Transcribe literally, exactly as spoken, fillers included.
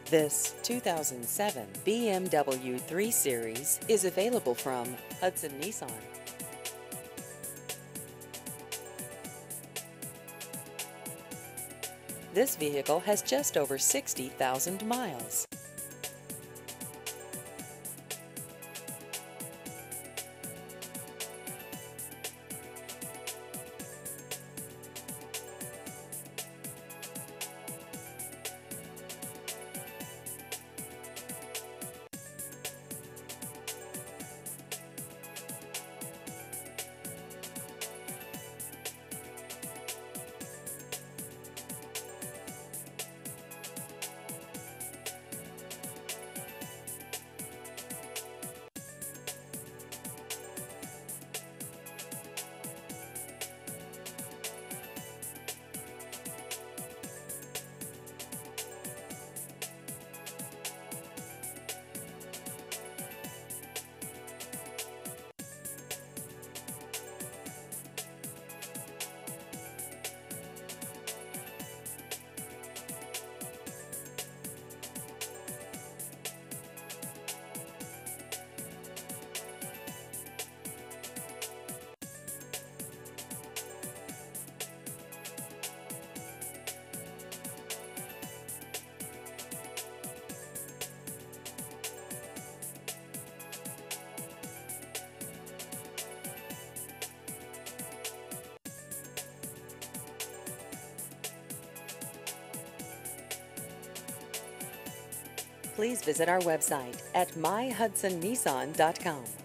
This two thousand seven B M W three Series is available from Hudson Nissan. This vehicle has just over sixty thousand miles. Please visit our website at my hudson nissan dot com.